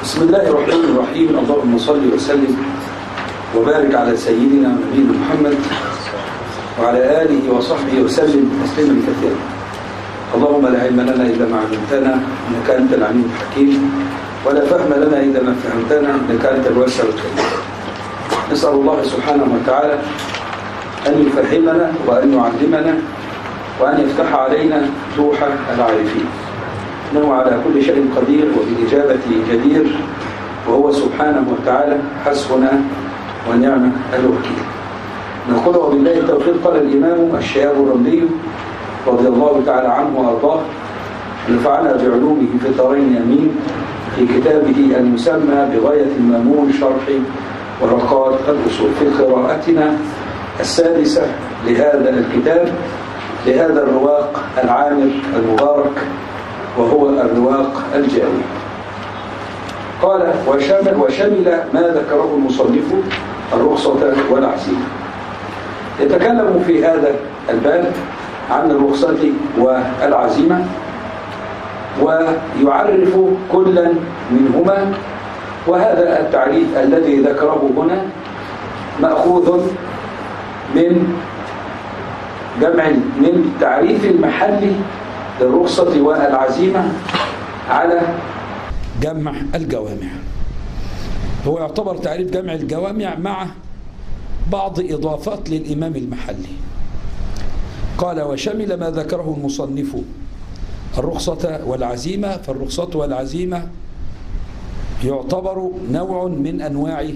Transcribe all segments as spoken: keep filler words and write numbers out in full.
بسم الله الرحمن الرحيم. اللهم صل وسلم وبارك على سيدنا ونبينا محمد وعلى آله وصحبه وسلم تسليما كثيرا. اللهم لا علم لنا إلا ما علمتنا إنك أنت العليم الحكيم، ولا فهم لنا إلا ما فهمتنا إنك أنت الواسع الكريم. نسأل الله سبحانه وتعالى أن يفهمنا وأن يعلمنا وأن يفتح علينا فتوح العارفين، إنه على كل شيء قدير وبالإجابة جدير، وهو سبحانه وتعالى حسبنا ونعم الوكيل. نقول وبالله التوفيق. قال الإمام الشهاب الرملي رضي الله تعالى عنه وأرضاه نفعنا بعلومه في الدارين آمين، في كتابه المسمى بغاية المامون شرح ورقات الأصول، في قراءتنا السادسة لهذا الكتاب لهذا الرواق العامر المبارك، وهو الرواق الجاوي. قال وشمل, وشمل ما ذكره المصنف الرخصة والعزيمة. يتكلم في هذا الباب عن الرخصة والعزيمة، ويعرف كلا منهما، وهذا التعريف الذي ذكره هنا مأخوذ من جمع من تعريف المحلي للرخصة والعزيمة على جمع الجوامع. هو يعتبر تعريف جمع الجوامع مع بعض إضافات للإمام المحلي. قال وشمل ما ذكره المصنف الرخصة والعزيمة، فالرخصة والعزيمة يعتبر نوع من أنواع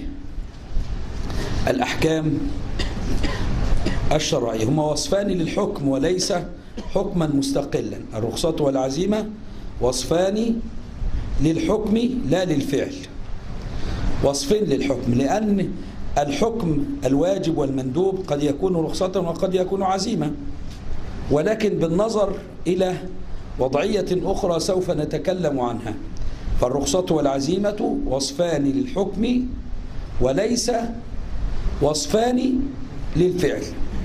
الأحكام الشرعية، هما وصفان للحكم وليس حكما مستقلا. الرخصة والعزيمة وصفان للحكم لا للفعل، وصفين للحكم، لأن الحكم الواجب والمندوب قد يكون رخصة وقد يكون عزيمة، ولكن بالنظر إلى وضعية أخرى سوف نتكلم عنها. فالرخصة والعزيمة وصفان للحكم وليس وصفان للفعل.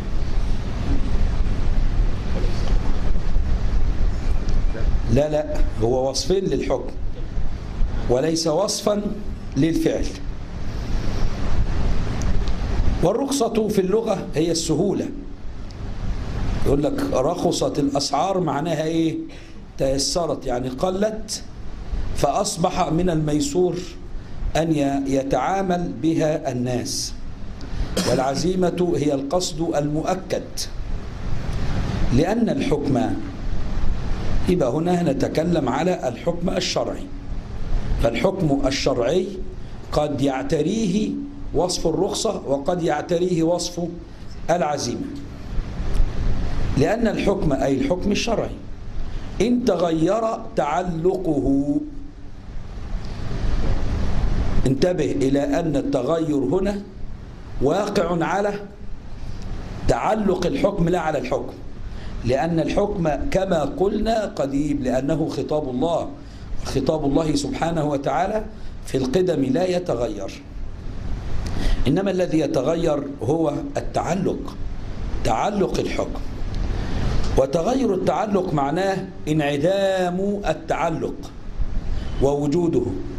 لا لا هو وصفين للحكم وليس وصفا للفعل. والرخصة في اللغة هي السهولة. يقول لك رخصت الأسعار، معناها إيه؟ تيسرت، يعني قلت فأصبح من الميسور أن يتعامل بها الناس. والعزيمة هي القصد المؤكد، لأن الحكم، يبقى هنا نتكلم على الحكم الشرعي. فالحكم الشرعي قد يعتريه وصف الرخصة وقد يعتريه وصف العزيمة، لأن الحكم أي الحكم الشرعي إن تغير تعلقه، انتبه إلى أن التغير هنا واقع على تعلق الحكم لا على الحكم، لأن الحكم كما قلنا قديم، لأنه خطاب الله، خطاب الله سبحانه وتعالى في القدم لا يتغير، إنما الذي يتغير هو التعلق، تعلق الحكم. وتغير التعلق معناه انعدام التعلق ووجوده.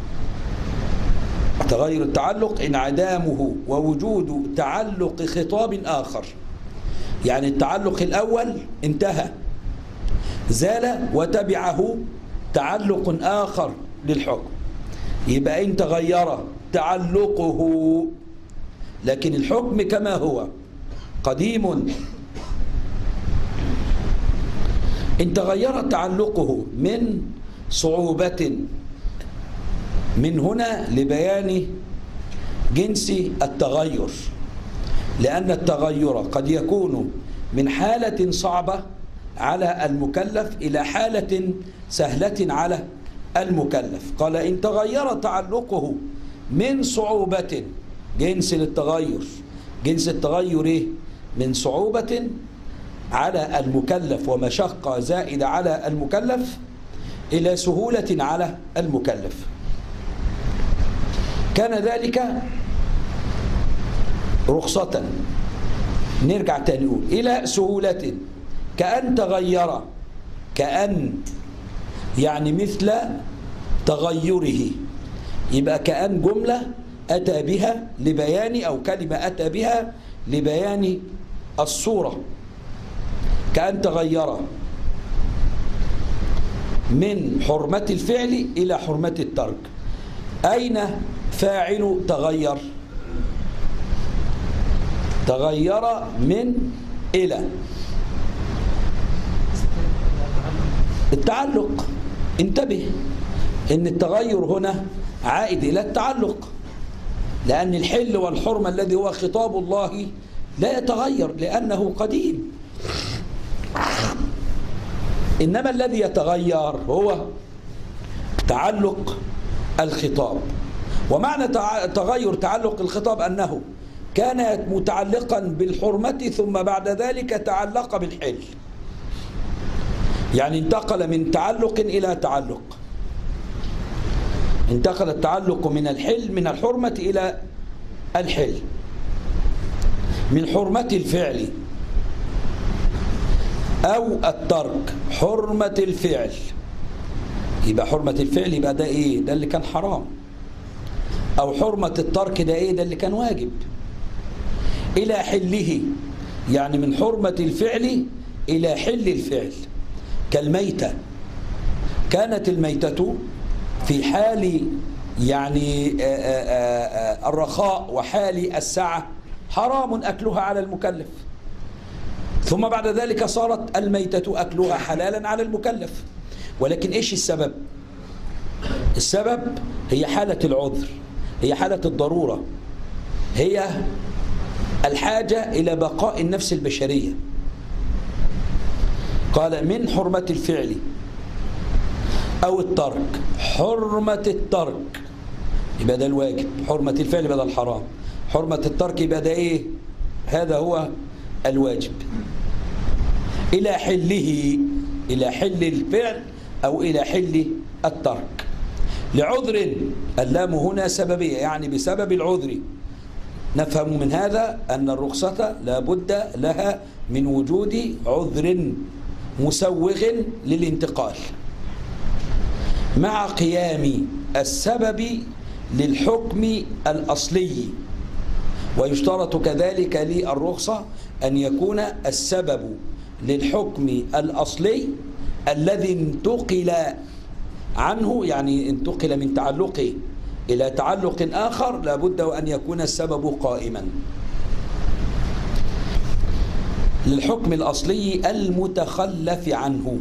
تغير التعلق انعدامه ووجود تعلق خطاب آخر، يعني التعلق الأول انتهى، زال وتبعه تعلق آخر للحكم، يبقى إن تغير تعلقه، لكن الحكم كما هو قديم. إن تغير تعلقه من صعوبة، من هنا لبيان جنس التغير، لأن التغير قد يكون من حالة صعبة على المكلف إلى حالة سهلة على المكلف. قال إن تغير تعلقه من صعوبة، جنس للتغير، جنس التغير إيه؟ من صعوبة على المكلف ومشقة زائدة على المكلف إلى سهولة على المكلف، كان ذلك رخصة. نرجع تاني نقول إلى سهولة، كأن تغير، كأن يعني مثل تغيره، يبقى كأن جملة أتى بها لبيان، أو كلمة أتى بها لبيان الصورة، كأن تغير من حرمة الفعل إلى حرمة الترك. أين فاعل تغير؟ تغير من إلى التعلق. انتبه إن التغير هنا عائد إلى التعلق، لأن الحل والحرمة الذي هو خطاب الله لا يتغير لأنه قديم، إنما الذي يتغير هو تعلق الخطاب. ومعنى تغير تعلق الخطاب أنه كان متعلقا بالحرمة ثم بعد ذلك تعلق بالحل، يعني انتقل من تعلق إلى تعلق، انتقل التعلق من الحل من الحرمة إلى الحل، من حرمة الفعل أو الترك. حرمة الفعل يبقى حرمة الفعل يبقى ده إيه؟ ده اللي كان حرام. أو حرمة الترك ده إيه؟ ده اللي كان واجب. إلى حله يعني من حرمة الفعل إلى حل الفعل، كالميتة. كانت الميتة في حال يعني الرخاء وحال السعة حرام أكلها على المكلف، ثم بعد ذلك صارت الميتة أكلها حلالا على المكلف. ولكن إيش السبب؟ السبب هي حالة العذر، هي حالة الضرورة، هي الحاجة إلى بقاء النفس البشرية. قال من حرمة الفعل أو الترك. حرمة الترك يبقى ده الواجب، حرمة الفعل يبقى ده الحرام، حرمة الترك يبقى ده إيه؟ هذا هو الواجب. إلى حله، إلى حل الفعل أو إلى حل الترك. لعذر، اللام هنا سببية يعني بسبب العذر. نفهم من هذا أن الرخصة لا بد لها من وجود عذر مسوغ للانتقال مع قيام السبب للحكم الأصلي. ويشترط كذلك للرخصة أن يكون السبب للحكم الأصلي الذي انتقل عنه، يعني انتقل من تعلقه إلى تعلق آخر، لابد وأن يكون السبب قائما للحكم الأصلي المتخلف عنه.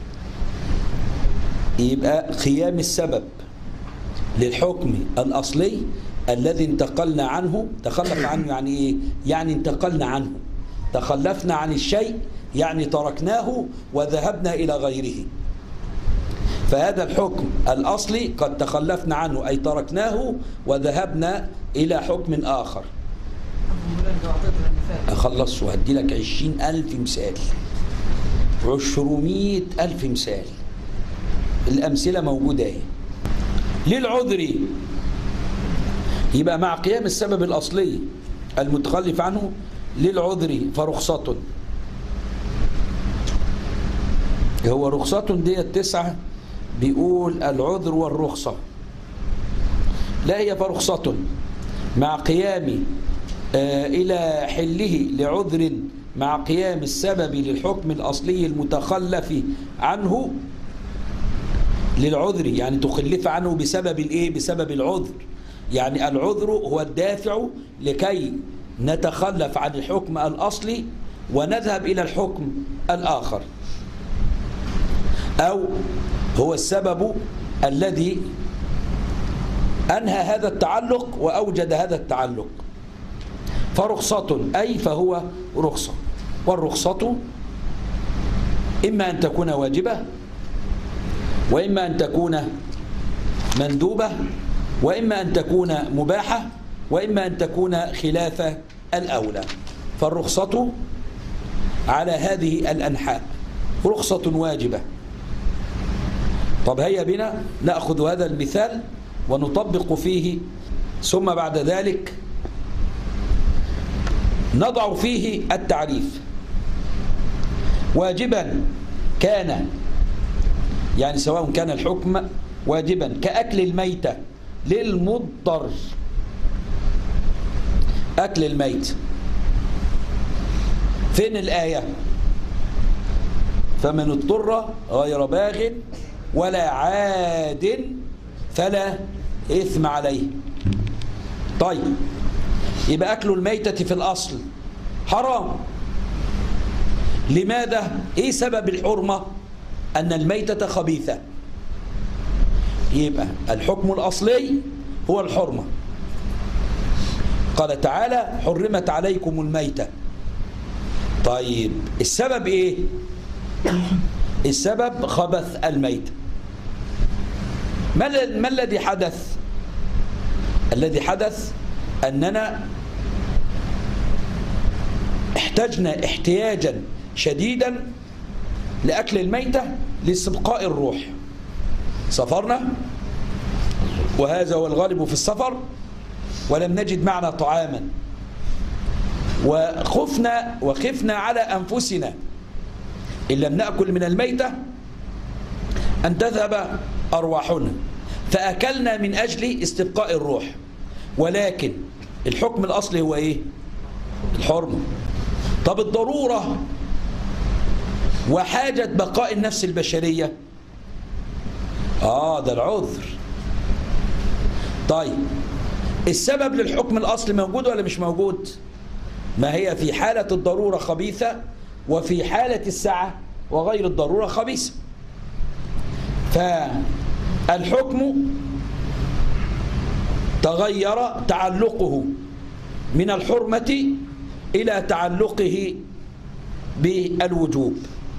يبقى قيام السبب للحكم الأصلي الذي انتقلنا عنه. تخلف عنه يعني إيه؟ يعني انتقلنا عنه، تخلفنا عن الشيء يعني تركناه وذهبنا إلى غيره. فهذا الحكم الأصلي قد تخلفنا عنه أي تركناه وذهبنا إلى حكم آخر. أخلص وهدي لك عشرين ألف مثال، عشرمية ألف مثال، الأمثلة موجودة اهي. للعذر يبقى مع قيام السبب الأصلي المتخلف عنه للعذر فرخصة. هو رخصة دي التسعة بيقول العذر والرخصة، لا هي فرخصة مع قيام آه إلى حله لعذر مع قيام السبب للحكم الأصلي المتخلف عنه للعذر، يعني تخلف عنه بسبب الإيه؟ بسبب العذر. يعني العذر هو الدافع لكي نتخلف عن الحكم الأصلي ونذهب إلى الحكم الآخر، أو هو السبب الذي أنهى هذا التعلق وأوجد هذا التعلق. فرخصة أي فهو رخصة. والرخصة إما أن تكون واجبة، وإما أن تكون مندوبة، وإما أن تكون مباحة، وإما أن تكون خلاف الأولى. فالرخصة على هذه الأنحاء، رخصة واجبة. طب هيا بنا نأخذ هذا المثال ونطبق فيه، ثم بعد ذلك نضع فيه التعريف. واجبا كان، يعني سواء كان الحكم واجبا كأكل الميتة للمضطر أكل الميت. فين الآية؟ فمن اضطر غير باغ ولا عاد فلا إثم عليه. طيب يبقى أكل الميتة في الأصل حرام. لماذا؟ إيه سبب الحرمة؟ أن الميتة خبيثة. يبقى الحكم الأصلي هو الحرمة. قال تعالى حرمت عليكم الميتة. طيب السبب إيه؟ السبب خبث الميتة. ما الذي حدث؟ الذي حدث أننا احتجنا احتياجا شديدا لأكل الميتة لاستبقاء الروح. سافرنا وهذا هو الغالب في السفر ولم نجد معنا طعاما وخفنا وخفنا على أنفسنا إن لم نأكل من الميتة أن تذهب أرواحنا فأكلنا من أجل استبقاء الروح. ولكن الحكم الأصلي هو إيه؟ الحرمة. طب الضرورة وحاجة بقاء النفس البشرية آه ده العذر. طيب السبب للحكم الأصلي موجود ولا مش موجود؟ ما هي في حالة الضرورة خبيثة وفي حالة السعة وغير الضرورة خبيثة. فالحكم تغير تعلقه من الحرمة إلى تعلقه بالوجوب.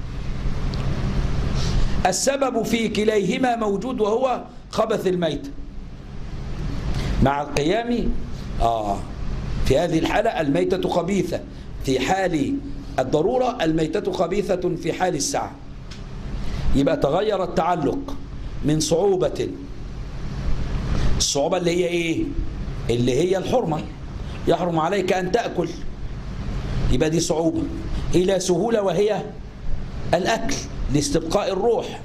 السبب في كليهما موجود وهو خبث الميت مع القيام. آه في هذه الحالة الميتة خبيثة في حال الضرورة، الميتة خبيثة في حال السعة. يبقى تغير التعلق من صعوبة، الصعوبة اللي هي إيه؟ اللي هي الحرمة، يحرم عليك أن تأكل، يبقى دي صعوبة، إلى سهولة وهي الأكل لاستبقاء الروح.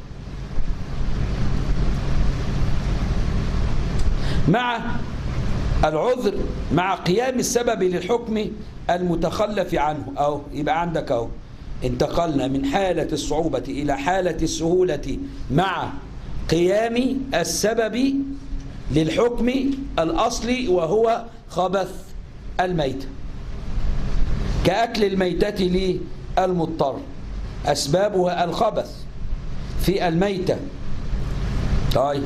مع العذر مع قيام السبب للحكم المتخلف عنه. أو يبقى عندك أهو انتقلنا من حالة الصعوبة إلى حالة السهولة مع قيام السبب للحكم الأصلي وهو خبث الميتة. كأكل الميتة للمضطر أسبابها الخبث في الميتة. طيب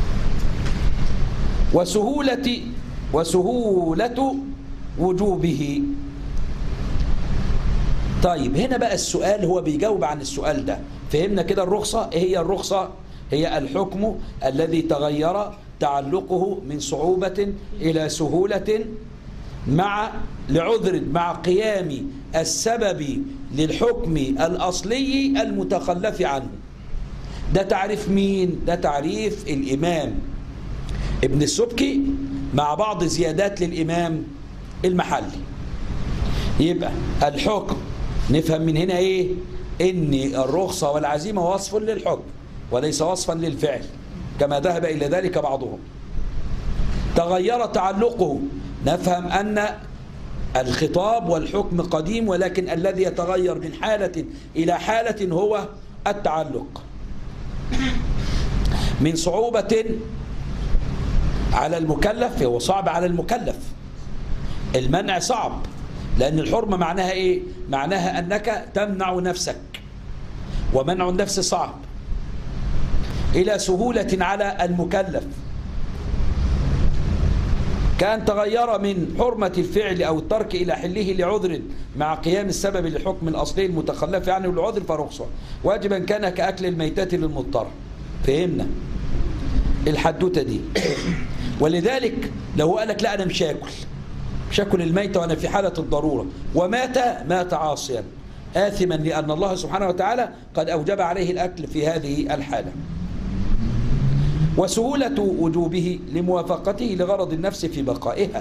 وسهولة وسهولة وجوبه. طيب هنا بقى السؤال هو بيجاوب عن السؤال ده. فهمنا كده الرخصة؟ ايه هي الرخصة؟ هي الحكم الذي تغير تعلقه من صعوبة إلى سهولة مع لعذر مع قيام السبب للحكم الأصلي المتخلف عنه. ده تعريف مين؟ ده تعريف الإمام ابن السبكي مع بعض زيادات للإمام المحلي. يبقى الحكم نفهم من هنا إيه؟ إن الرخصة والعزيمة وصف للحكم وليس وصفا للفعل كما ذهب إلى ذلك بعضهم. تغير تعلقه، نفهم أن الخطاب والحكم قديم ولكن الذي يتغير من حالة إلى حالة هو التعلق. من صعوبة على المكلف، هو صعب على المكلف، المنع صعب لأن الحرمة معناها إيه؟ معناها أنك تمنع نفسك ومنع النفس صعب. إلى سهولة على المكلف كأن تغير من حرمة الفعل أو الترك إلى حله لعذر مع قيام السبب للحكم الأصلي المتخلف عنه العذر فرخصة واجبا كان كأكل الميتة للمضطر. فهمنا الحدوتة دي؟ ولذلك لو قال لك لا أنا مش هاكل مش هاكل الميتة وأنا في حالة الضرورة ومات مات عاصيا آثما لأن الله سبحانه وتعالى قد أوجب عليه الأكل في هذه الحالة. وسهولة وجوبه لموافقته لغرض النفس في بقائها.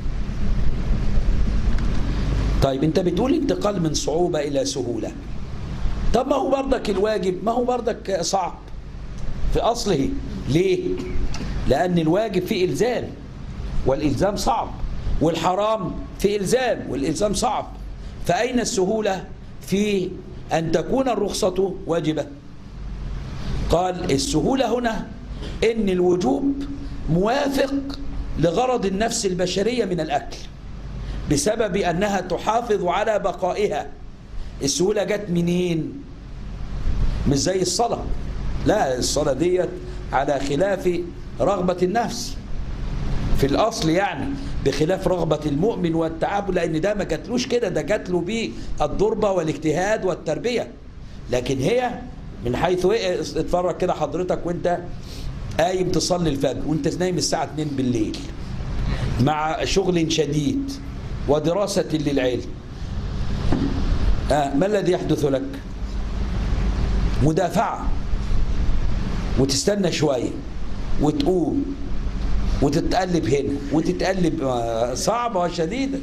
طيب انت بتقول انتقال من صعوبة إلى سهولة، طب ما هو برضك الواجب ما هو برضك صعب في أصله. ليه؟ لأن الواجب فيه إلزام والإلزام صعب، والحرام فيه إلزام والإلزام صعب، فأين السهولة في أن تكون الرخصة واجبة؟ قال السهولة هنا إن الوجوب موافق لغرض النفس البشرية من الأكل بسبب أنها تحافظ على بقائها. السهولة جت منين؟ مش زي الصلاة، لا، الصلاة ديت على خلاف رغبة النفس في الأصل، يعني بخلاف رغبة المؤمن والتعب، لأن ده ما جاتلوش كده، ده جاتله بيه الضربة والاجتهاد والتربية. لكن هي من حيث ايه، اتفرج كده حضرتك وانت قايم تصلي الفجر وانت نايم الساعة اتنين بالليل مع شغل شديد ودراسة للعلم، آه ما الذي يحدث لك؟ مدافعة، وتستنى شوية وتقوم وتتقلب هنا وتتقلب، آه صعبة وشديدة.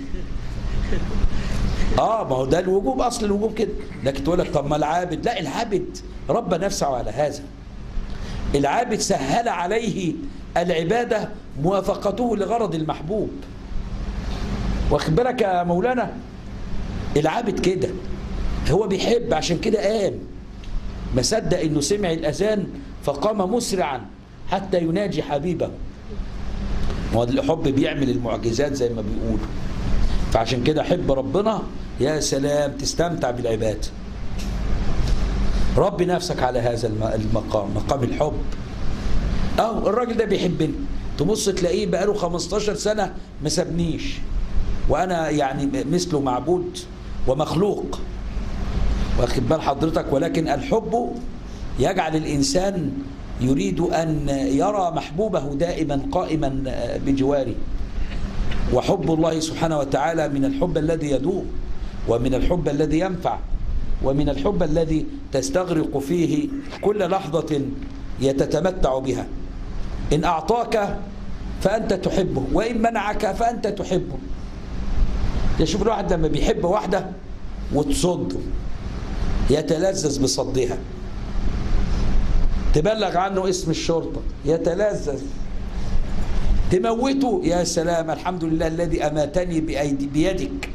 اه ما هو ده الوجوب، اصل الوجوب كده. لكن تقول لك طب ما العابد، لا، العابد ربى نفسه على هذا. العابد سهل عليه العبادة موافقته لغرض المحبوب. واخد بالك يا مولانا؟ العابد كده هو بيحب، عشان كده قام ما صدق انه سمع الاذان فقام مسرعا حتى يناجي حبيبه. هو الحب بيعمل المعجزات زي ما بيقولوا. فعشان كده حب ربنا، يا سلام، تستمتع بالعبادة. ربي نفسك على هذا المقام، مقام الحب. أو الراجل ده بيحبني، تبص تلاقيه بقاله خمستاشر سنة ما سابنيش، وأنا يعني مثله معبود ومخلوق. واخد بال حضرتك؟ ولكن الحب يجعل الإنسان يريد أن يرى محبوبه دائما قائما بجواره. وحب الله سبحانه وتعالى من الحب الذي يدوم، ومن الحب الذي ينفع، ومن الحب الذي تستغرق فيه كل لحظة يتتمتع بها. إن أعطاك فأنت تحبه، وإن منعك فأنت تحبه. يشوف الواحد لما بيحب واحدة وتصده يتلذذ بصدها، تبلغ عنه اسم الشرطة يتلذذ، تموته يا سلام، الحمد لله الذي أماتني بأيدي بيدك.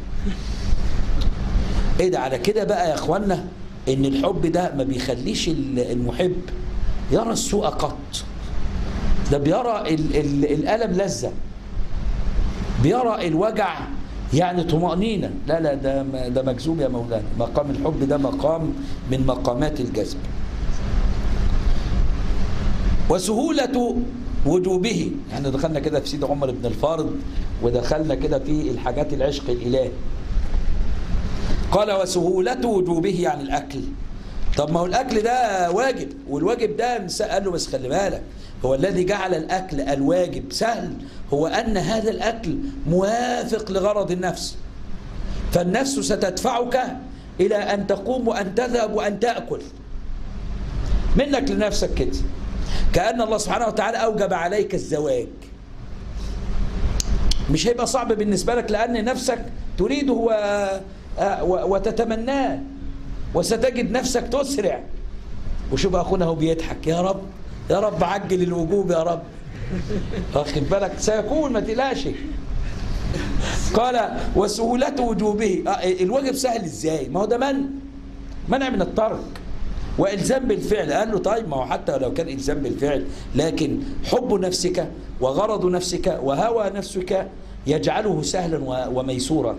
ايه ده؟ على كده بقى يا اخوانا ان الحب ده ما بيخليش المحب يرى السوء قط، ده بيرى ال ال الألم لذة، بيرى الوجع يعني طمأنينة. لا لا، ده ده مجذوب يا مولانا. مقام الحب ده مقام من مقامات الجذب. وسهولة وجوبه، يعني دخلنا كده في سيد عمر بن الفارض، ودخلنا كده في الحاجات العشق الإلهي. قال وسهولة وجوبه يعني الأكل. طب ما هو الأكل ده واجب، والواجب ده قال له بس خلي بالك، هو الذي جعل الأكل الواجب سهل هو أن هذا الأكل موافق لغرض النفس، فالنفس ستدفعك إلى أن تقوم وأن تذهب وأن تأكل منك لنفسك كده. كأن الله سبحانه وتعالى أوجب عليك الزواج، مش هيبقى صعب بالنسبة لك لأن نفسك تريده و... وتتمناه، وستجد نفسك تسرع. وشوف أخونا هو بيضحك، يا رب يا رب عجل الوجوب يا رب. واخد بالك؟ سيكون، ما تقلقش. قال وسهولة وجوبه، الواجب سهل ازاي؟ ما هو ده من منع من الترك والزام بالفعل. قال له طيب ما هو حتى لو كان الزام بالفعل، لكن حب نفسك وغرض نفسك وهوى نفسك يجعله سهلا وميسورا.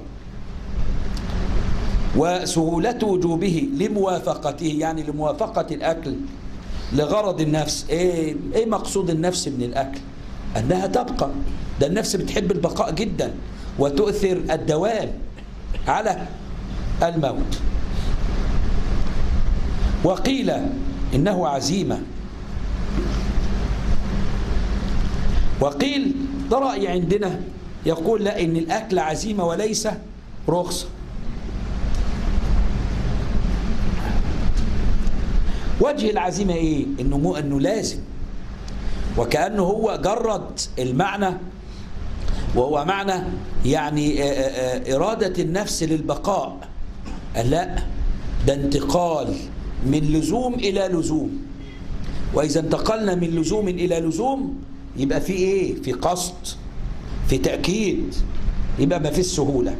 وسهولة وجوبه لموافقته، يعني لموافقة الأكل لغرض النفس. ايه ايه مقصود النفس من الأكل؟ أنها تبقى. ده النفس بتحب البقاء جدا وتؤثر الدوام على الموت. وقيل إنه عزيمة، وقيل ده رأي عندنا يقول لا، إن الأكل عزيمة وليس رخصة. وجه العزيمة إيه؟ إنه مو إنه لازم، وكأنه هو جرد المعنى، وهو معنى يعني إرادة النفس للبقاء. لا، ده انتقال من لزوم إلى لزوم، وإذا انتقلنا من لزوم إلى لزوم يبقى في ايه؟ في قصد، في تأكيد، يبقى ما فيش سهولة.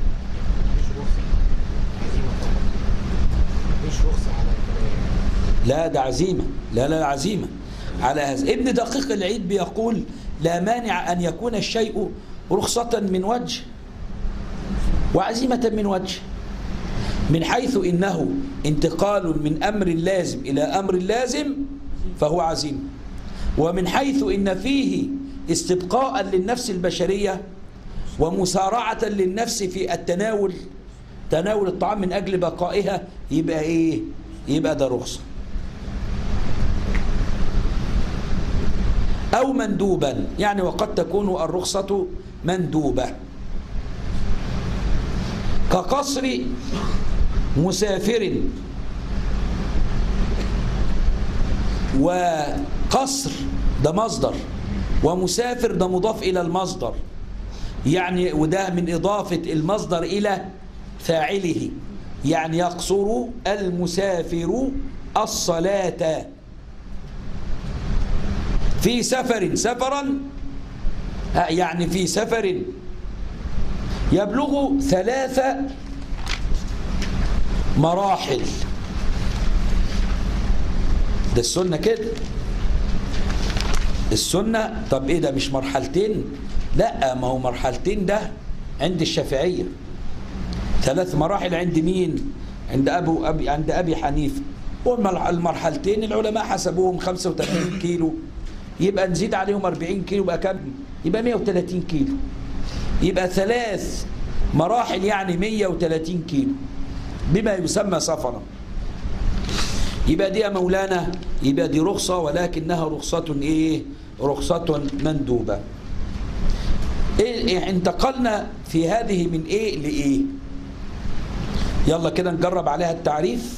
لا ده عزيمة، لا لا عزيمة على هذا. ابن دقيق العيد بيقول لا مانع أن يكون الشيء رخصة من وجه وعزيمة من وجه، من حيث إنه انتقال من أمر لازم إلى أمر لازم فهو عزيمة، ومن حيث إن فيه استبقاء للنفس البشرية ومسارعة للنفس في التناول، تناول الطعام من أجل بقائها، يبقى إيه؟ يبقى ده رخصة. أو مندوبا، يعني وقد تكون الرخصة مندوبة، كقصر مسافر، وقصر ده مصدر ومسافر ده مضاف إلى المصدر، يعني وده من إضافة المصدر إلى فاعله، يعني يقصر المسافر الصلاة في سفر، سفرا يعني في سفر يبلغ ثلاث مراحل. ده السنة كده، السنة. طب ايه ده مش مرحلتين؟ لا، ما هو مرحلتين ده عند الشافعية، ثلاث مراحل عند مين؟ عند أبو أبي عند أبي حنيفة. والمرحلتين العلماء حسبوهم خمسة وثلاثين كيلو، يبقى نزيد عليهم أربعين كيلو، يبقى كم؟ يبقى مئة وثلاثين كيلو. يبقى ثلاث مراحل يعني مئة وثلاثين كيلو بما يسمى سفرا. يبقى دي يا مولانا، يبقى دي رخصة، ولكنها رخصة ايه؟ رخصة مندوبة. إيه انتقلنا في هذه من ايه لايه؟ يلا كده نجرب عليها التعريف.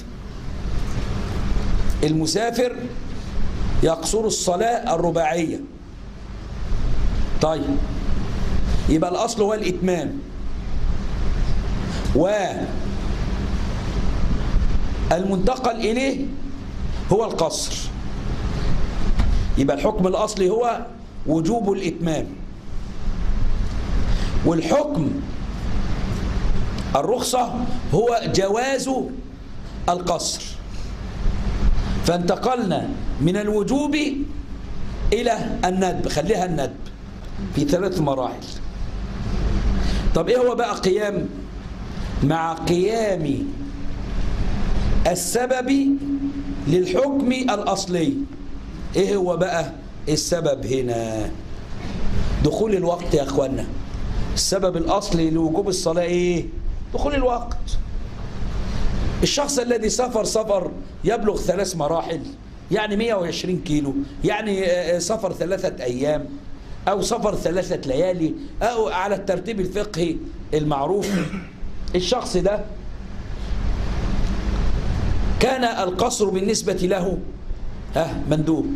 المسافر يقصر الصلاة الرباعية. طيب يبقى الأصل هو الإتمام، والمنتقل إليه هو القصر. يبقى الحكم الأصلي هو وجوب الإتمام، والحكم الرخصة هو جواز القصر. فانتقلنا من الوجوب إلى الندب، خليها الندب في ثلاث مراحل. طب إيه هو بقى قيام؟ مع قيام السبب للحكم الأصلي. إيه هو بقى السبب هنا؟ دخول الوقت يا أخوانا. السبب الأصلي لوجوب الصلاة إيه؟ دخول الوقت. الشخص الذي سافر سفر يبلغ ثلاث مراحل، يعني مئة وعشرين كيلو، يعني سفر ثلاثة أيام أو سفر ثلاثة ليالي، أو على الترتيب الفقهي المعروف، الشخص ده كان القصر بالنسبة له ها مندوب.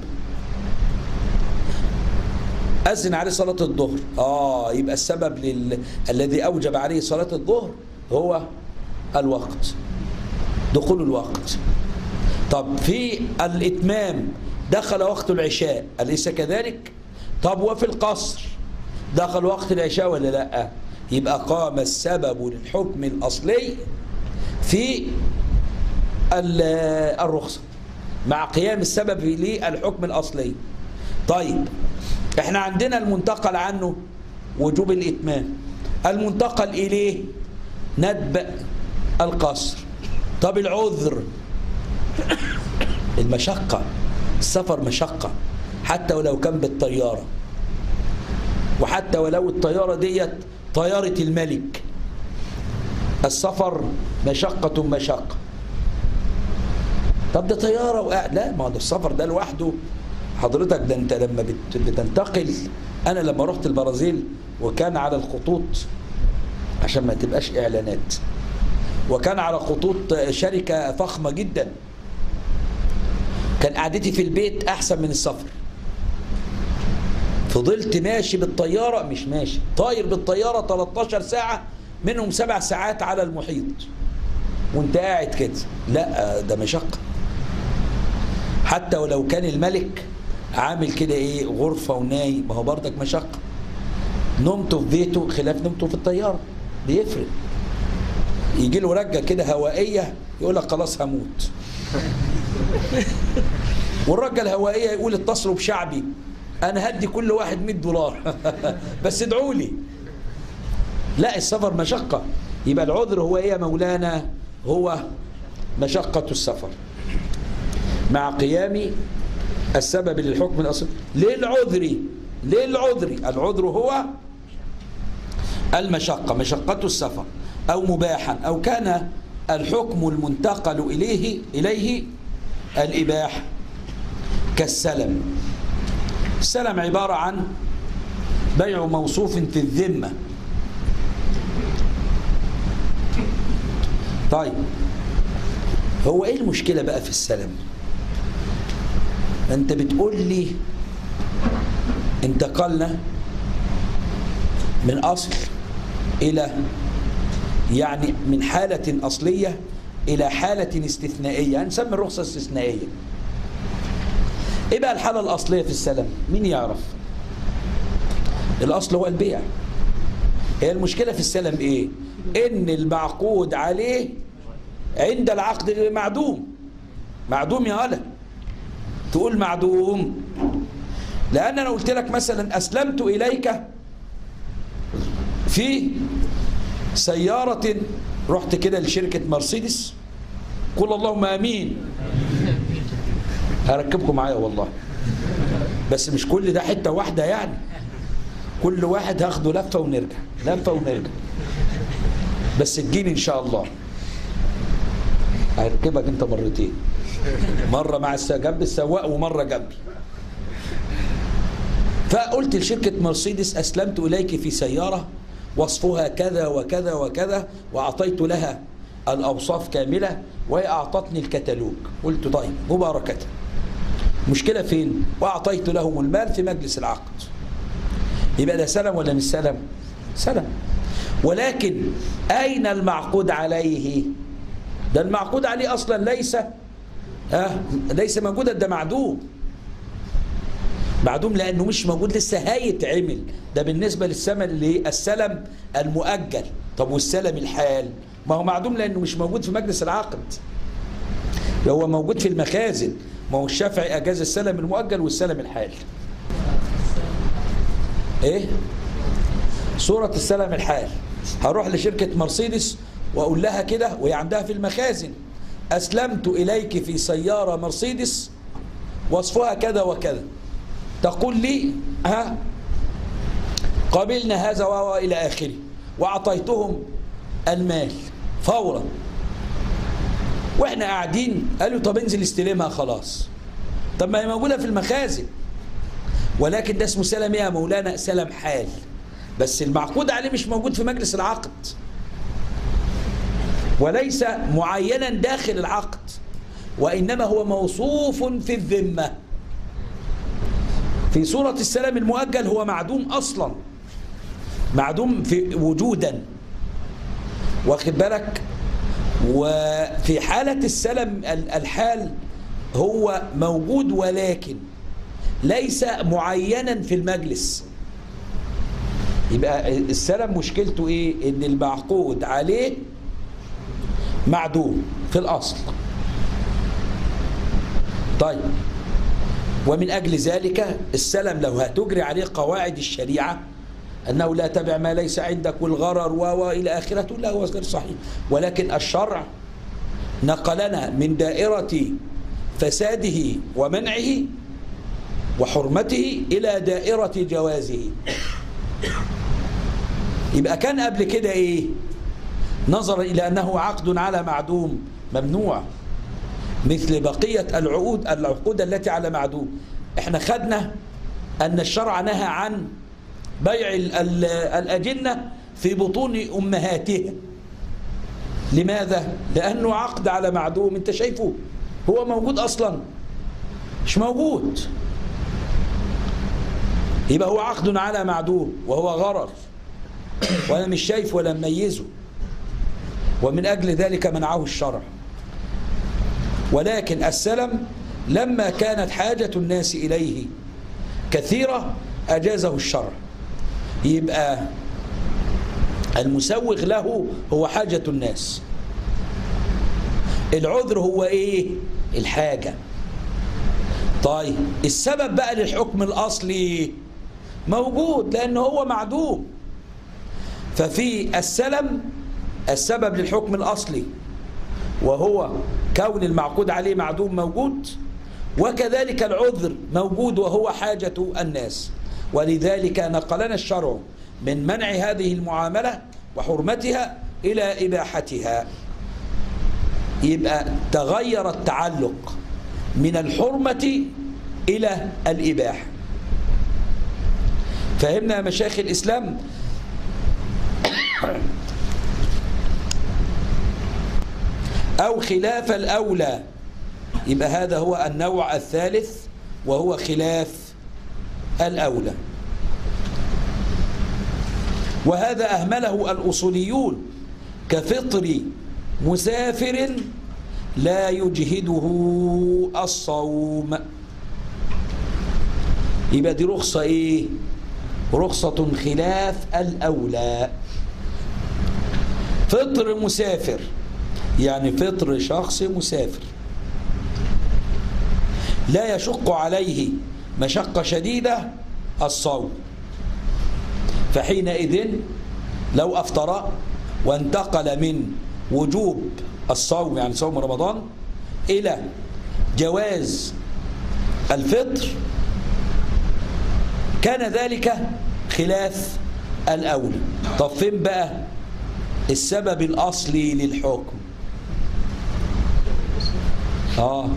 أذن عليه صلاة الظهر، آه يبقى السبب لل... الذي أوجب عليه صلاة الظهر هو الوقت، دخول الوقت. طب في الإتمام دخل وقت العشاء، أليس كذلك؟ طب وفي القصر دخل وقت العشاء ولا لا؟ يبقى قام السبب للحكم الأصلي في الرخصة مع قيام السبب للحكم الأصلي. طيب احنا عندنا المنتقل عنه وجوب الإتمام، المنتقل إليه ندب القصر. طب العذر، المشقة، السفر مشقة حتى ولو كان بالطيارة، وحتى ولو الطيارة ديت طيارة الملك، السفر مشقة مشقة. طب ده طيارة وقاعد، لا، ما ده السفر ده لوحده حضرتك. ده انت لما بتنتقل، انا لما رحت البرازيل وكان على الخطوط، عشان ما تبقاش اعلانات، وكان على خطوط شركة فخمة جدا، كان قعدتي في البيت احسن من السفر. فضلت ماشي بالطيارة، مش ماشي، طاير بالطيارة ثلاثة عشر ساعة، منهم سبع ساعات على المحيط وانت قاعد كده. لا ده مشقة. حتى ولو كان الملك عامل كده ايه غرفة ونايم، ما هو برضك مشقة. نومته في بيته خلاف نومته في الطيارة، بيفرق. يجي له رجة كده هوائية يقول لك خلاص هموت. والرجة الهوائية يقول اتصلوا بشعبي انا هدي كل واحد مئة دولار بس ادعوا لي. لا، السفر مشقة. يبقى العذر هو ايه يا مولانا؟ هو مشقة السفر مع قيام السبب للحكم الأصلي. للعذر للعذر العذر هو المشقة، مشقة السفر، أو مباحا، أو كان الحكم المنتقل إليه إليه الإباحة، كالسلم. السلم عبارة عن بيع موصوف في الذمة. طيب هو ايه المشكلة بقى في السلم؟ انت بتقول لي انتقلنا من اصل الى، يعني من حالة اصلية الى حالة استثنائية، هنسمي الرخصة استثنائية. ايه بقى الحالة الاصلية في السلم؟ مين يعرف؟ الاصل هو البيع. هي المشكلة في السلم ايه؟ ان المعقود عليه عند العقد معدوم. معدوم يا هلا، تقول معدوم لان انا قلت لك مثلا اسلمت اليك في سيارة، رحت كده لشركة مرسيدس، قول اللهم امين، هركبكم معايا والله، بس مش كل ده حتة واحدة يعني، كل واحد هاخده لفة ونرجع لفة ونرجع، بس تجيني ان شاء الله. هركبك انت مرتين، مرة مع جنب السواق ومرة جنبي. فقلت لشركة مرسيدس اسلمت اليك في سيارة وصفها كذا وكذا وكذا، واعطيت لها الاوصاف كاملة وهي اعطتني الكتالوج. قلت طيب مباركة، مشكلة فين؟ واعطيت لهم المال في مجلس العقد. يبقى ده سلم ولا مش سلم؟ سلم. ولكن اين المعقود عليه؟ ده المعقود عليه اصلا ليس آه ليس موجودا، ده معدوم. معدوم لانه مش موجود لسه، هيتعمل. ده بالنسبه للسلم اللي السلم المؤجل. طب والسلم الحال؟ ما هو معدوم لانه مش موجود في مجلس العقد، لو هو موجود في المخازن. ما هو الشافعي اجاز السلم المؤجل والسلم الحال. ايه صورة السلم الحال؟ هروح لشركة مرسيدس واقول لها كده وهي عندها في المخازن اسلمت اليك في سيارة مرسيدس وصفها كذا وكذا، تقول لي ها قابلنا هذا والى اخره، واعطيتهم المال فورا. واحنا قاعدين قالوا طب انزل استلمها خلاص. طب ما هي موجودة في المخازن، ولكن ده اسمه سلم ايه يا مولانا؟ سلم حال، بس المعقود عليه مش موجود في مجلس العقد، وليس معينا داخل العقد، وإنما هو موصوف في الذمة. في صورة السلم المؤجل هو معدوم أصلا، معدوم في وجودا، واخد بالك؟ وفي حالة السلم الحال هو موجود ولكن ليس معينا في المجلس. يبقى السلم مشكلته ايه؟ ان المعقود عليه معدوم في الاصل. طيب ومن اجل ذلك السلم لو هتجري عليه قواعد الشريعة انه لا تبع ما ليس عندك والغرر و الى اخره، لا هو غير صحيح. ولكن الشرع نقلنا من دائرة فساده ومنعه وحرمته إلى دائرة جوازه. يبقى كان قبل كده إيه؟ نظرا إلى أنه عقد على معدوم ممنوع، مثل بقية العقود العقود التي على معدوم. احنا خدنا أن الشرع نهى عن بيع الأجنة في بطون أمهاتها. لماذا؟ لأنه عقد على معدوم. انت شايفه هو موجود أصلا؟ مش موجود. يبقى هو عقد على معدوم وهو غرر، وأنا مش شايف ولا مميزه، ومن أجل ذلك منعه الشرع. ولكن السلم لما كانت حاجة الناس إليه كثيرة أجازه الشرع. يبقى المسوغ له هو حاجة الناس، العذر هو إيه؟ الحاجة. طيب السبب بقى للحكم الأصلي موجود لأنه هو معدوم. ففي السلم السبب للحكم الأصلي وهو كون المعقود عليه معدوم موجود، وكذلك العذر موجود وهو حاجة الناس. ولذلك نقلنا الشرع من منع هذه المعاملة وحرمتها إلى إباحتها. يبقى تغير التعلق من الحرمة إلى الإباحة. فهمنا يا مشايخ الإسلام؟ أو خلاف الأولى، يبقى هذا هو النوع الثالث وهو خلاف الأولى. وهذا أهمله الأصوليون كفطر مسافر لا يجهده الصوم. يبقى دي رخصة إيه؟ رخصة خلاف الأولى. فطر مسافر يعني فطر شخص مسافر لا يشق عليه مشقة شديدة الصوم، فحينئذ لو أفطر وانتقل من وجوب الصوم يعني صوم رمضان إلى جواز الفطر كان ذلك خلاف الأولى. طب فين بقى السبب الأصلي للحكم؟ آه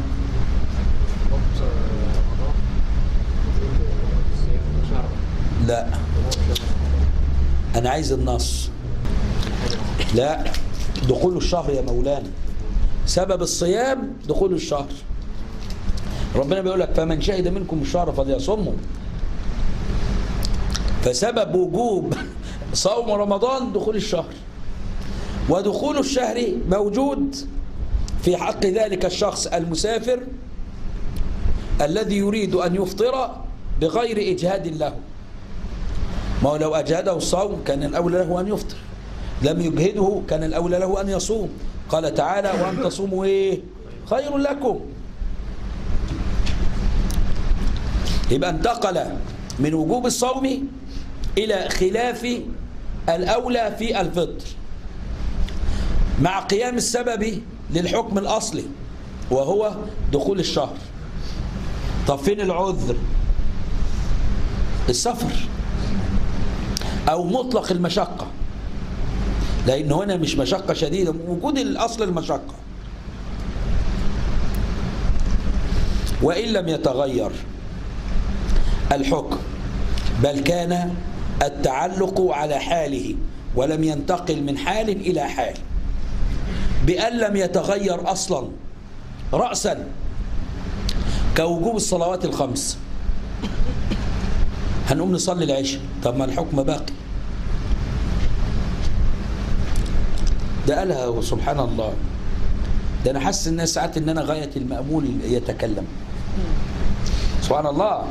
لا، أنا عايز النص. لا، دخول الشهر يا مولانا، سبب الصيام دخول الشهر. ربنا بيقول لك فمن شهد منكم الشهر فليصمه. فسبب وجوب صوم رمضان دخول الشهر، ودخول الشهر موجود في حق ذلك الشخص المسافر الذي يريد أن يفطر بغير إجهاد له. ما هو لو أجهده الصوم كان الأولى له أن يفطر، لم يجهده كان الأولى له أن يصوم. قال تعالى وأن تصوموا إيه؟ خير لكم. يبقى انتقل من وجوب الصوم إلى خلاف الأولى في الفطر مع قيام السبب للحكم الأصلي وهو دخول الشهر. طب فين العذر؟ السفر أو مطلق المشقة، لأن هنا مش مشقة شديدة، وجود الأصل المشقة. وإن لم يتغير الحكم بل كان التعلق على حاله ولم ينتقل من حال إلى حال، بأن لم يتغير أصلا رأسا كوجوب الصلوات الخمس. هنقوم نصلي العشاء، طب ما الحكم باقي. ده قالها سبحان الله. ده أنا حاسس الناس ساعات إن أنا غاية المأمول يتكلم. سبحان الله.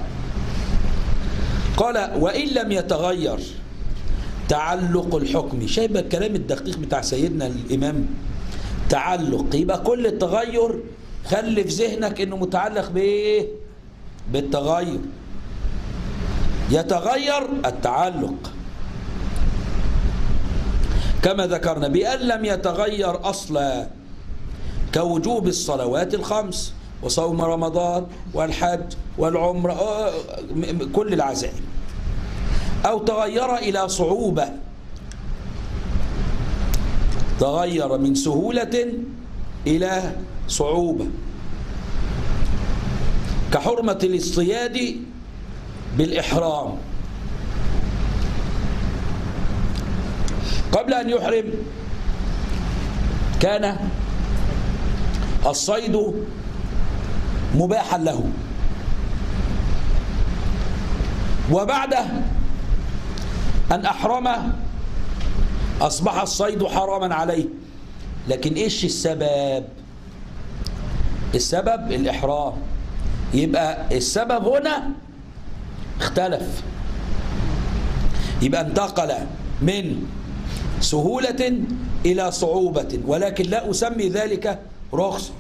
قال وإن لم يتغير تعلق الحكم. شايف الكلام الدقيق بتاع سيدنا الإمام؟ تعلق، يبقى كل التغير خلي في ذهنك إنه متعلق بإيه؟ بالتغير. يتغير التعلق كما ذكرنا بأن لم يتغير أصلا كوجوب الصلوات الخمس وصوم رمضان والحج والعمرة كل العزائم، أو تغير إلى صعوبة، تغير من سهولة إلى صعوبة كحرمة الاصطياد بالإحرام. قبل أن يحرم كان الصيد مباحا له، وبعد أن أحرم أصبح الصيد حراما عليه. لكن إيش السبب؟ السبب الإحرام. يبقى السبب هنا اختلف، يبقى انتقل من سهولة إلى صعوبة، ولكن لا أسمي ذلك رخصة.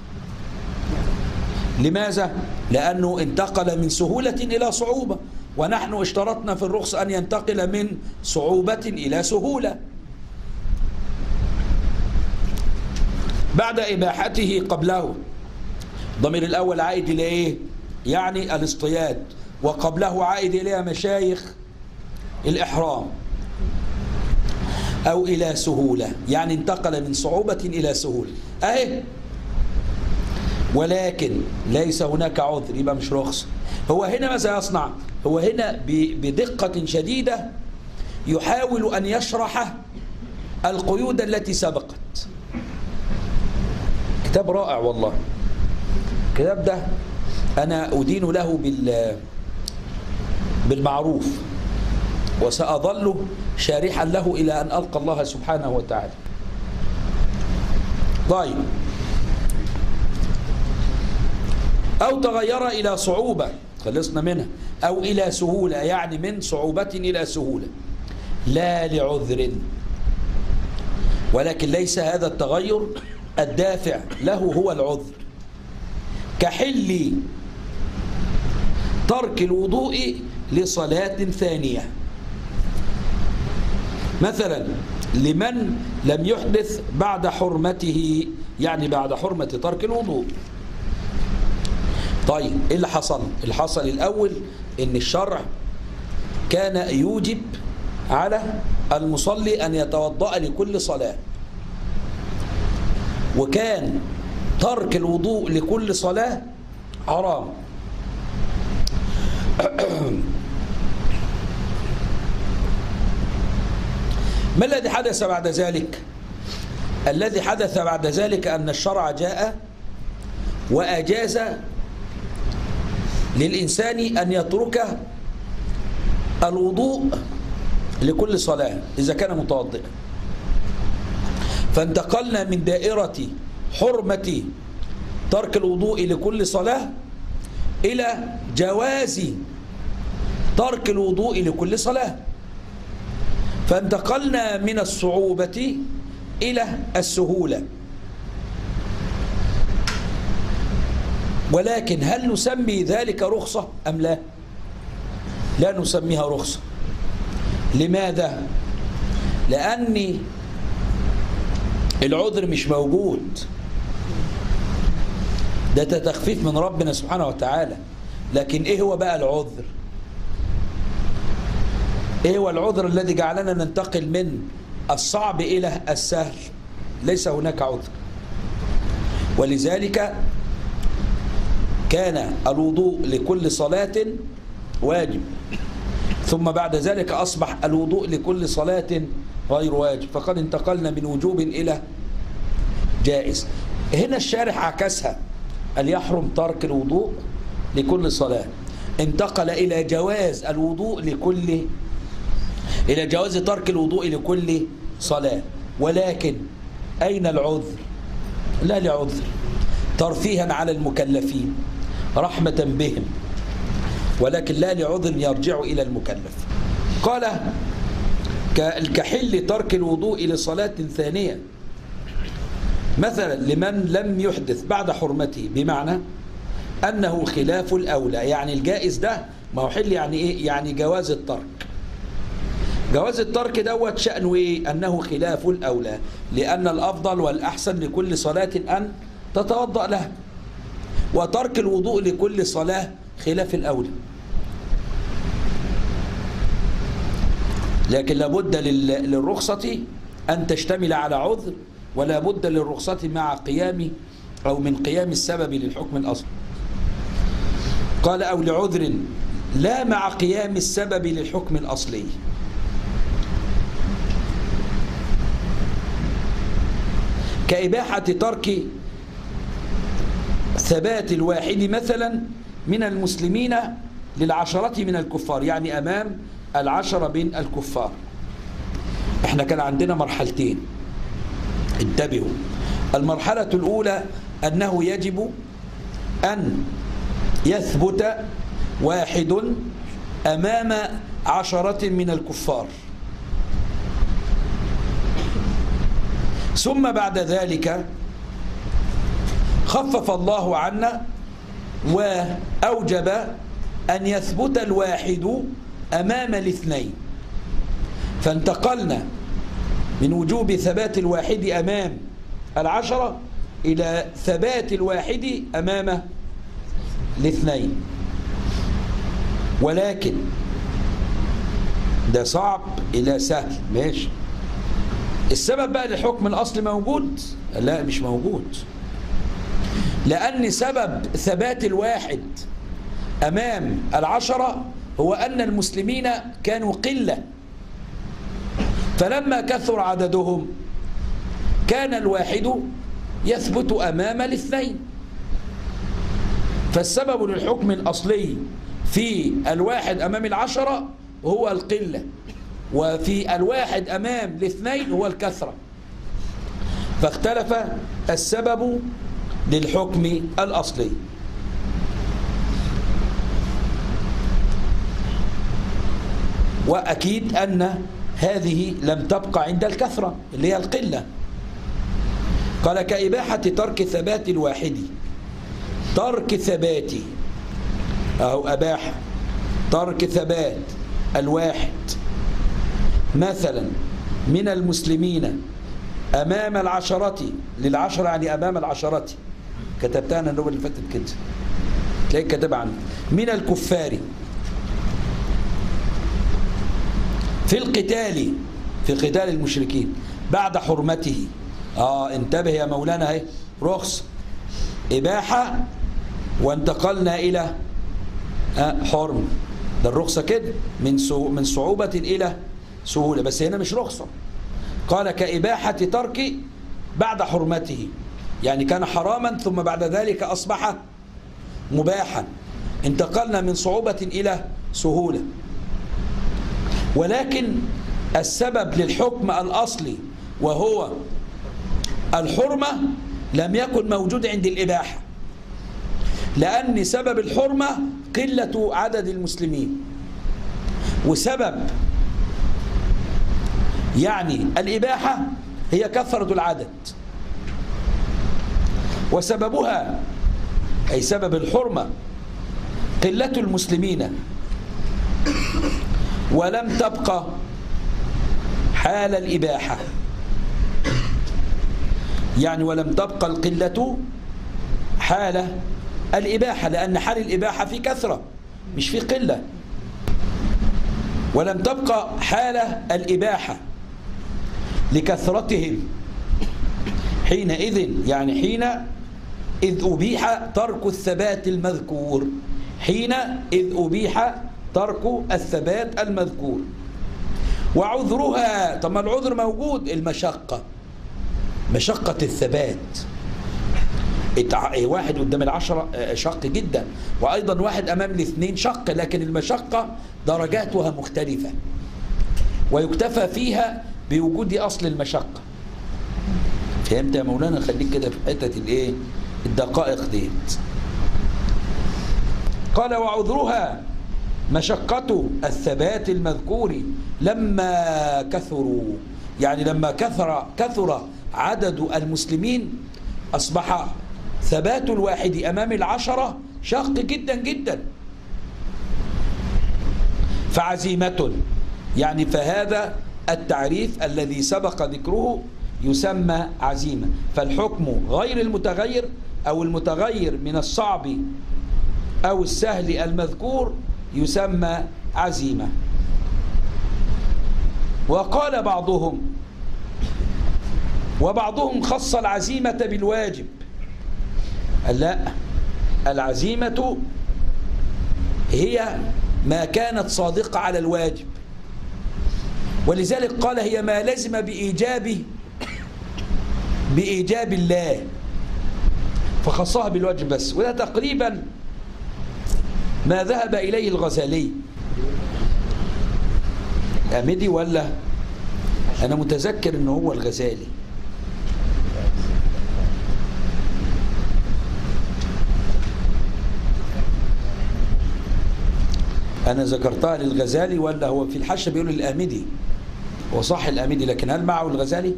لماذا؟ لأنه انتقل من سهولة إلى صعوبة، ونحن اشترطنا في الرخص أن ينتقل من صعوبة إلى سهولة. بعد إباحته قبله، ضمير الأول عائد إلى إيه؟ يعني الاصطياد، وقبله عائد إلى مشايخ الإحرام. أو إلى سهولة، يعني انتقل من صعوبة إلى سهولة أهي، ولكن ليس هناك عذر، يبقى مش رخصة. هو هنا ماذا يصنع؟ هو هنا بدقة شديدة يحاول أن يشرح القيود التي سبقت. كتاب رائع والله، الكتاب ده أنا أدين له بال بالمعروف، وسأظل شارحا له إلى أن ألقى الله سبحانه وتعالى. طيب، أو تغير إلى صعوبة، خلصنا منها، أو إلى سهولة، يعني من صعوبة إلى سهولة لا لعذر، ولكن ليس هذا التغير الدافع له هو العذر، كحل ترك الوضوء لصلاة ثانية مثلا، لمن لم يحدث بعد حرمته، يعني بعد حرمة ترك الوضوء. طيب، ايه اللي حصل؟ اللي حصل الأول ان الشرع كان يوجب على المصلي أن يتوضأ لكل صلاة، وكان ترك الوضوء لكل صلاة حرام. ما الذي حدث بعد ذلك؟ الذي حدث بعد ذلك أن الشرع جاء وأجاز للإنسان أن يترك الوضوء لكل صلاة إذا كان متوضئا. فانتقلنا من دائرة حرمة ترك الوضوء لكل صلاة إلى جواز ترك الوضوء لكل صلاة، فانتقلنا من الصعوبة إلى السهولة. ولكن هل نسمي ذلك رخصة أم لا؟ لا نسميها رخصة. لماذا؟ لأن العذر مش موجود، ده تخفيف من ربنا سبحانه وتعالى. لكن إيه هو بقى العذر؟ إيه هو العذر الذي جعلنا ننتقل من الصعب إلى السهل؟ ليس هناك عذر. ولذلك كان الوضوء لكل صلاة واجب، ثم بعد ذلك أصبح الوضوء لكل صلاة غير واجب، فقد انتقلنا من وجوب إلى جائز. هنا الشارح عكسها، أن يحرم ترك الوضوء لكل صلاة، انتقل إلى جواز الوضوء لكل إلى جواز ترك الوضوء لكل صلاة. ولكن أين العذر؟ لا لعذر، ترفيها على المكلفين، رحمة بهم، ولكن لا لعذر يرجع إلى المكلف. قال كحل ترك الوضوء لصلاة ثانية مثلا لمن لم يحدث بعد حرمته، بمعنى أنه خلاف الأولى. يعني الجائز ده ما هو حل، يعني إيه؟ يعني جواز الترك. جواز الترك دوت شأنه إيه؟ أنه خلاف الأولى، لأن الأفضل والأحسن لكل صلاة أن تتوضأ لها، وترك الوضوء لكل صلاة خلاف الأولى. لكن لابد للرخصة أن تشتمل على عذر، ولا بد للرخصة مع قيام أو من قيام السبب للحكم الأصلي. قال أو لعذر لا مع قيام السبب للحكم الأصلي. كإباحة ترك ثبات الواحد مثلا من المسلمين للعشرة من الكفار، يعني أمام العشرة من الكفار. احنا كان عندنا مرحلتين، انتبهوا. المرحلة الأولى أنه يجب أن يثبت واحد أمام عشرة من الكفار، ثم بعد ذلك خفف الله عنا وأوجب أن يثبت الواحد أمام الاثنين، فانتقلنا من وجوب ثبات الواحد أمام العشرة إلى ثبات الواحد أمام الاثنين. ولكن ده صعب إلى سهل، ماشي. السبب بقى للحكم الأصلي موجود؟ لا، مش موجود، لأن سبب ثبات الواحد أمام العشرة هو أن المسلمين كانوا قلة، فلما كثر عددهم كان الواحد يثبت أمام الاثنين. فالسبب للحكم الأصلي في الواحد أمام العشرة هو القلة، وفي الواحد أمام الاثنين هو الكثرة، فاختلف السبب للحكم الأصلي. وأكيد أن هذه لم تبقى عند الكثرة اللي هي القلة. قال كإباحة ترك ثبات الواحد، ترك ثبات أو أباح ترك ثبات الواحد مثلا من المسلمين أمام العشرة، للعشرة يعني أمام العشرة، كتبتها أنا النوبة اللي فاتت كده، تلاقي كتب عنه من الكفار في القتال، في قتال المشركين بعد حرمته. آه انتبه يا مولانا، اهي رخص إباحة وانتقلنا إلى آه حرم، ده الرخصة كده من من صعوبة إلى سهولة، بس هنا مش رخصة. قال كإباحة ترك بعد حرمته، يعني كان حراما ثم بعد ذلك أصبح مباحا، انتقلنا من صعوبة إلى سهولة. ولكن السبب للحكم الأصلي وهو الحرمة لم يكن موجود عند الإباحة، لأن سبب الحرمة قلة عدد المسلمين، وسبب يعني الإباحة هي كثرة العدد، وسببها أي سبب الحرمة قلة المسلمين، ولم تبقى حال الإباحة، يعني ولم تبقى القلة حال الإباحة، لأن حال الإباحة في كثرة مش في قلة، ولم تبقى حال الإباحة لكثرتهم حينئذ، يعني حين إذ أبيح ترك الثبات المذكور، حين إذ أبيح ترك الثبات المذكور. وعذرها، طب ما العذر موجود، المشقة، مشقة الثبات. واحد قدام العشرة شق جدا، وأيضا واحد أمام الاثنين شق، لكن المشقة درجاتها مختلفة، ويكتفى فيها بوجود أصل المشقة. فهمت يا مولانا؟ خليك كده في حتة الايه الدقائق ديت. قال وعذرها مشقة الثبات المذكور لما كثروا، يعني لما كثر كثر عدد المسلمين أصبح ثبات الواحد أمام العشرة شاق جدا جدا. فعزيمة، يعني فهذا التعريف الذي سبق ذكره يسمى عزيمة. فالحكم غير المتغير أو المتغير من الصعب أو السهل المذكور يسمى عزيمة. وقال بعضهم، وبعضهم خص العزيمة بالواجب، لا، العزيمة هي ما كانت صادقة على الواجب، ولذلك قال هي ما لزم بإيجاب بإيجاب الله، فخصها بالواجب بس. وده تقريبا ما ذهب إليه الغزالي. أمدي ولا أنا متذكر أنه هو الغزالي. أنا ذكرتها للغزالي ولا هو في الحاشية بيقول الآمدي؟ هو صح الآمدي، لكن هل معه الغزالي؟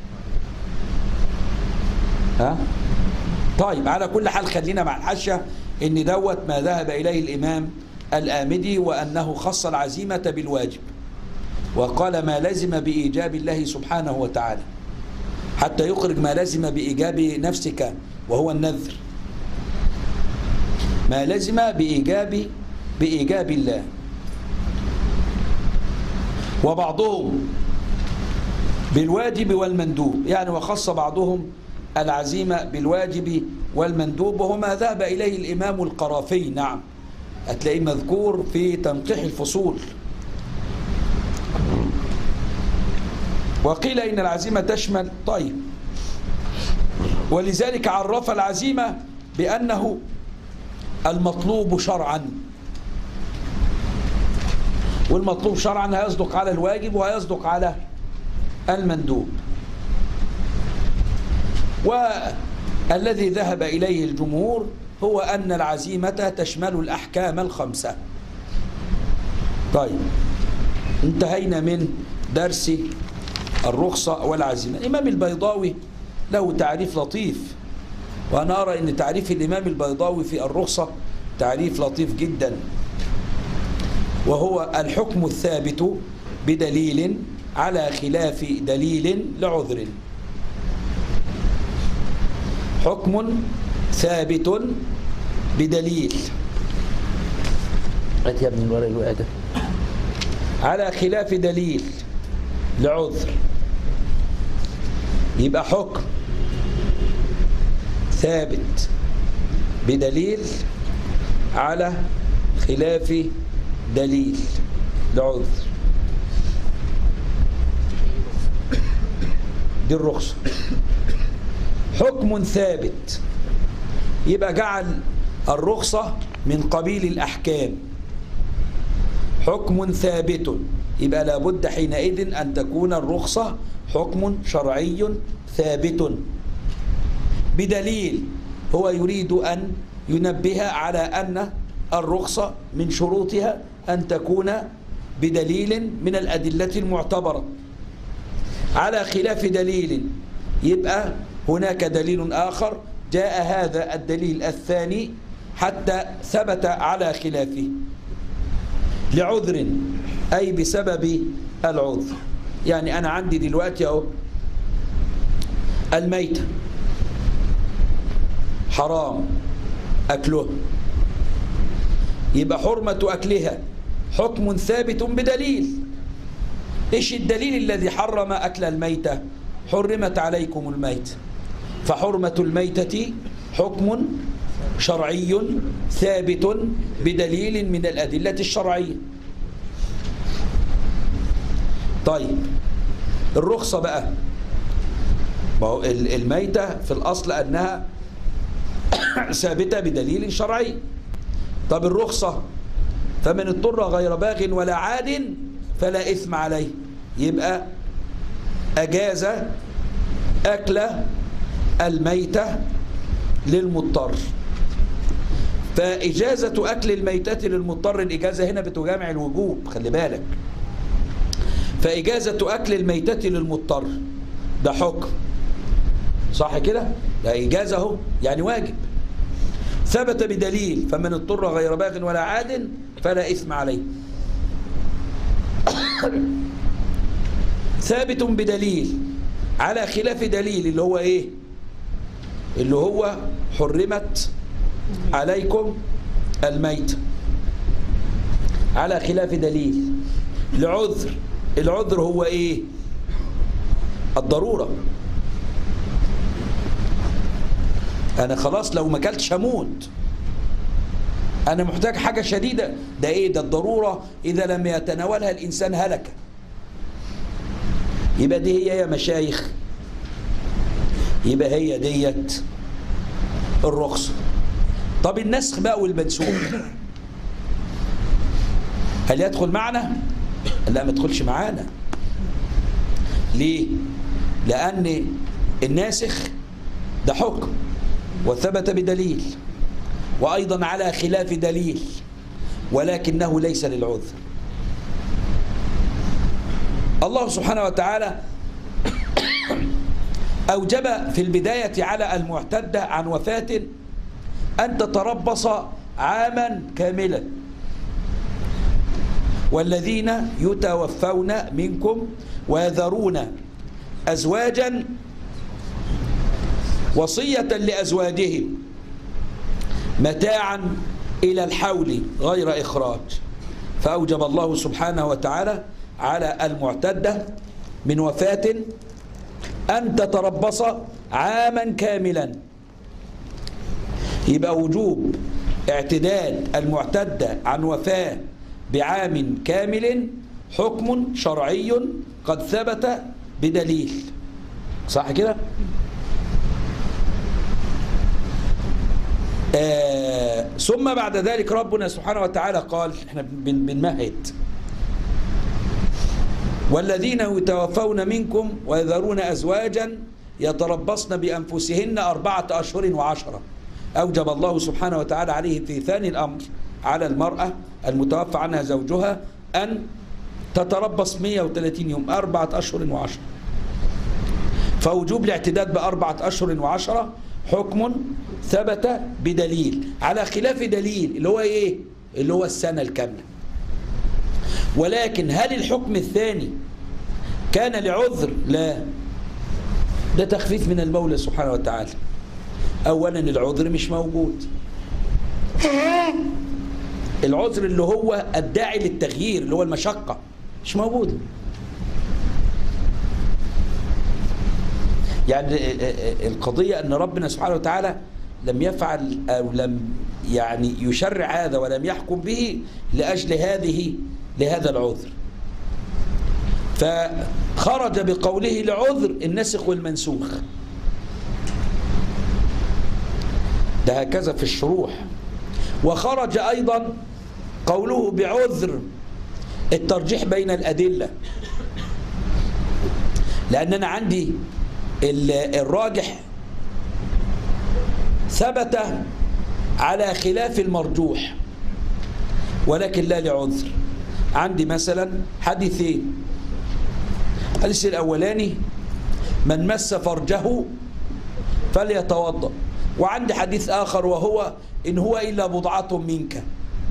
ها؟ طيب على كل حال خلينا مع الحاشية إن دوت ما ذهب إليه الإمام الآمدي، وأنه خص العزيمة بالواجب، وقال ما لزم بإيجاب الله سبحانه وتعالى، حتى يخرج ما لزم بإيجاب نفسك وهو النذر، ما لزم بإيجاب بإيجاب الله. وبعضهم بالواجب والمندوب، يعني وخص بعضهم العزيمة بالواجب والمندوب، وهو ما ذهب إليه الإمام القرافي. نعم، هتلاقيه مذكور في تنقيح الفصول. وقيل إن العزيمة تشمل، طيب، ولذلك عرف العزيمة بأنه المطلوب شرعا، والمطلوب شرعا هيصدق على الواجب وهيصدق على المندوب. والذي ذهب إليه الجمهور هو أن العزيمة تشمل الأحكام الخمسة. طيب، انتهينا من درس الرخصة والعزيمة. الإمام البيضاوي له تعريف لطيف، وأنا أرى أن تعريف الإمام البيضاوي في الرخصة تعريف لطيف جدا، وهو الحكم الثابت بدليل على خلاف دليل لعذر. حكم ثابت بدليل، هات يا ابن الورق الورق ده، على خلاف دليل لعذر، يبقى حكم ثابت بدليل على خلاف دليل لعذر، دي الرخصة. حكم ثابت يبقى جعل الرخصة من قبيل الأحكام. حكم ثابت يبقى لابد حينئذ أن تكون الرخصة حكم شرعي ثابت بدليل. هو يريد أن ينبه على أن الرخصة من شروطها أن تكون بدليل من الأدلة المعتبرة، على خلاف دليل يبقى هناك دليل آخر جاء هذا الدليل الثاني حتى ثبت على خلافه لعذر، أي بسبب العذر. يعني أنا عندي دلوقتي أهو الميتة حرام أكلها، يبقى حرمة أكلها حكم ثابت بدليل. إيش الدليل الذي حرم أكل الميتة؟ حرمت عليكم الميتة، فحرمة الميتة حكم شرعي ثابت بدليل من الأدلة الشرعية. طيب الرخصة بقى، ما هو الميتة في الأصل أنها ثابتة بدليل شرعي. طب الرخصة، فمن اضطر غير باغ ولا عاد فلا إثم عليه، يبقى أجاز أكل الميتة للمضطر. فإجازة أكل الميتة للمضطر، الإجازة هنا بتجامع الوجوب، خلي بالك. فإجازة أكل الميتة للمضطر ده حكم، صح كده؟ ده إجازة اهو، يعني واجب ثبت بدليل، فمن اضطر غير باغ ولا عاد فلا إثم عليه. ثابت بدليل على خلاف دليل، اللي هو إيه؟ اللي هو حرمت عليكم الميت، على خلاف دليل لعذر. العذر هو إيه؟ الضرورة. أنا خلاص لو ما أكلتش هموت، أنا محتاج حاجة شديدة، ده إيه؟ ده الضرورة إذا لم يتناولها الإنسان هلك. يبقى دي هي يا مشايخ، يبقى هي ديت الرخصة. طب النسخ بقى والمنسوخ هل يدخل معنا؟ لا، ما يدخلش معانا. ليه؟ لأن الناسخ ده حكم وثبت بدليل، وأيضا على خلاف دليل. ولكنه ليس للعذر. الله سبحانه وتعالى أوجب في البداية على المعتدة عن وفاة أن تتربص عاما كاملا، والذين يتوفون منكم ويذرون أزواجا وصية لأزواجهم متاعا إلى الحول غير إخراج. فأوجب الله سبحانه وتعالى على المعتدة من وفاة أن تتربص عاما كاملا. يبقى وجوب اعتداد المعتدة عن وفاة بعام كامل حكم شرعي قد ثبت بدليل. صح كده؟ آه ثم بعد ذلك ربنا سبحانه وتعالى قال، احنا بنمهد، والذين يتوفون منكم ويذرون أزواجا يتربصن بأنفسهن أربعة أشهر وعشرة. أوجب الله سبحانه وتعالى عليه في ثاني الأمر على المرأة المتوفى عنها زوجها أن تتربص مئة وثلاثين يوم، أربعة أشهر وعشرة. فوجوب الاعتداد بأربعة أشهر وعشرة حكم ثبت بدليل، على خلاف دليل اللي هو إيه؟ اللي هو السنة الكاملة. ولكن هل الحكم الثاني كان لعذر؟ لا، ده تخفيف من المولى سبحانه وتعالى. أولا العذر مش موجود، العذر اللي هو الداعي للتغيير اللي هو المشقة مش موجود. يعني القضية أن ربنا سبحانه وتعالى لم يفعل أو لم يعني يشرع هذا ولم يحكم به لأجل هذه لهذا العذر، فخرج بقوله لعذر الناسخ والمنسوخ. ده هكذا في الشروح. وخرج أيضا قوله بعذر الترجيح بين الأدلة، لأن أنا عندي الراجح ثبت على خلاف المرجوح ولكن لا لعذر. عندي مثلا حديثين، الحديث الأولاني من مس فرجه فليتوضأ، وعندي حديث آخر وهو إن هو إلا بضعة منك.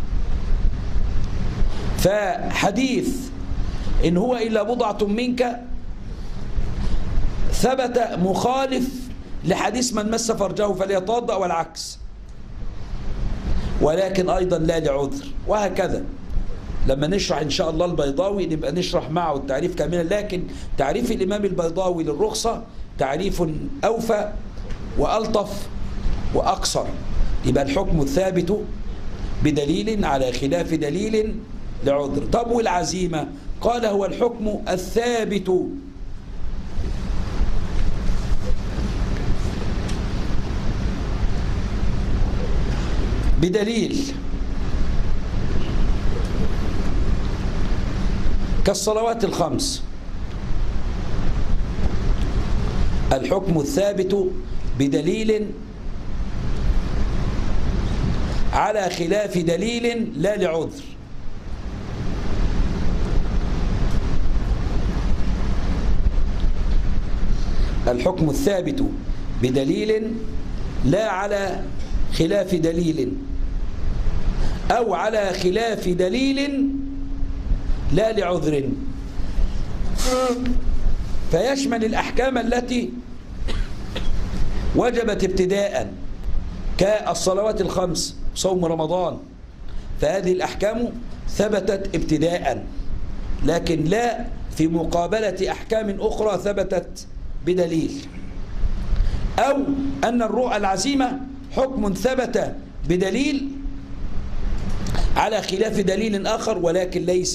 فحديث إن هو إلا بضعة منك ثبت مخالف لحديث من مس فرجه فليتوضأ والعكس، ولكن أيضا لا لعذر. وهكذا لما نشرح إن شاء الله البيضاوي نبقى نشرح معه التعريف كاملا، لكن تعريف الإمام البيضاوي للرخصة تعريف أوفى وألطف وأقصر. يبقى الحكم الثابت بدليل على خلاف دليل لعذر. طب والعزيمة؟ قال هو الحكم الثابت بدليل كالصلوات الخمس. الحكم الثابت بدليل على خلاف دليل لا لعذر. الحكم الثابت بدليل لا على خلاف دليل أو على خلاف دليل لا لعذر، فيشمل الأحكام التي وجبت ابتداء كالصلوات الخمس، صوم رمضان، فهذه الأحكام ثبتت ابتداء لكن لا في مقابلة أحكام أخرى ثبتت بدليل. أو أن الرؤى العزيمة حكم ثبت بدليل على خلاف دليل آخر ولكن ليس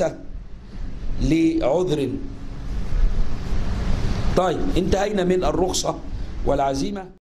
لعذر. طيب انتهينا من الرخصة والعزيمة.